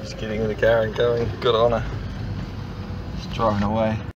She's getting in the car and going. Good on her. She's driving away.